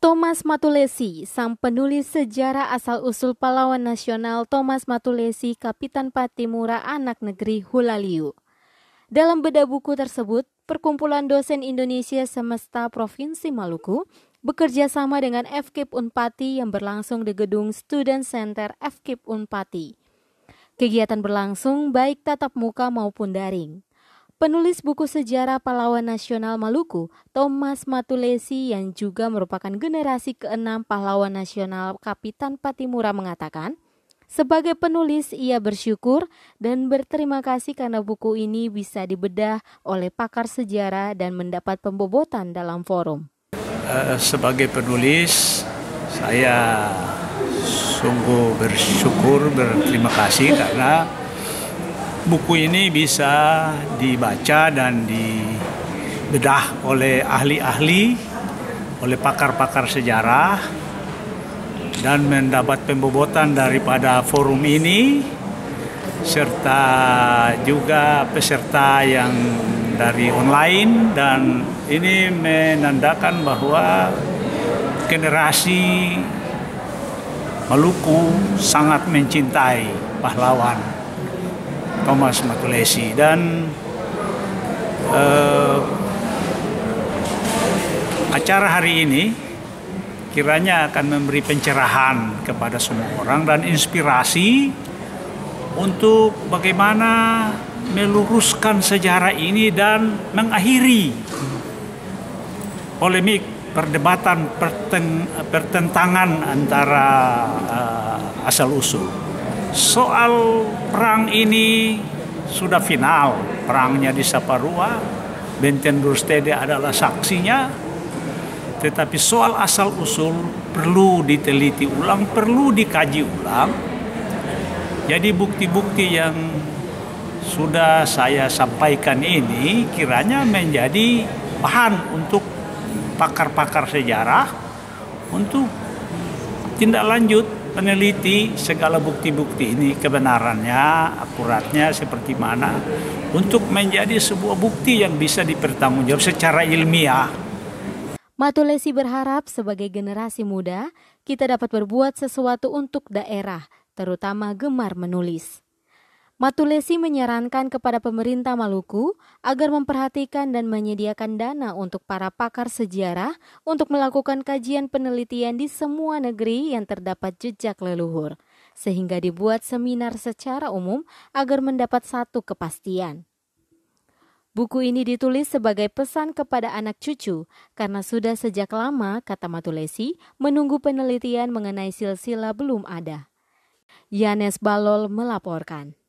Thomas Matulesi, sang penulis sejarah asal-usul pahlawan nasional Thomas Matulesi, Kapitan Patimura Anak Negeri Hulaliu. Dalam bedah buku tersebut, Perkumpulan Dosen Indonesia Semesta Provinsi Maluku bekerja sama dengan FKIP Unpati yang berlangsung di gedung Student Center FKIP Unpati. Kegiatan berlangsung baik tatap muka maupun daring. Penulis buku sejarah pahlawan nasional Maluku, Thomas Matulesi yang juga merupakan generasi ke-6 pahlawan nasional Kapitan Patimura mengatakan, sebagai penulis ia bersyukur dan berterima kasih karena buku ini bisa dibedah oleh pakar sejarah dan mendapat pembobotan dalam forum. Sebagai penulis, saya sungguh bersyukur, berterima kasih karena buku ini bisa dibaca dan dibedah oleh ahli-ahli, oleh pakar-pakar sejarah, dan mendapat pembobotan daripada forum ini, serta juga peserta yang dari online, dan ini menandakan bahwa generasi Maluku sangat mencintai pahlawan Thomas Matulesi, dan acara hari ini kiranya akan memberi pencerahan kepada semua orang dan inspirasi untuk bagaimana meluruskan sejarah ini dan mengakhiri polemik, perdebatan, pertentangan antara asal-usul. Soal perang ini sudah final, perangnya di Saparua, Benten Durstede adalah saksinya, tetapi soal asal-usul perlu diteliti ulang, perlu dikaji ulang. Jadi bukti-bukti yang sudah saya sampaikan ini kiranya menjadi bahan untuk pakar-pakar sejarah untuk tindak lanjut meneliti segala bukti-bukti ini, kebenarannya, akuratnya seperti mana, untuk menjadi sebuah bukti yang bisa dipertanggungjawab secara ilmiah. Matulesi berharap sebagai generasi muda, kita dapat berbuat sesuatu untuk daerah, terutama gemar menulis. Matulesi menyarankan kepada pemerintah Maluku agar memperhatikan dan menyediakan dana untuk para pakar sejarah untuk melakukan kajian penelitian di semua negeri yang terdapat jejak leluhur, sehingga dibuat seminar secara umum agar mendapat satu kepastian. Buku ini ditulis sebagai pesan kepada anak cucu karena sudah sejak lama, kata Matulesi, menunggu penelitian mengenai silsilah belum ada. Yanes Balol melaporkan.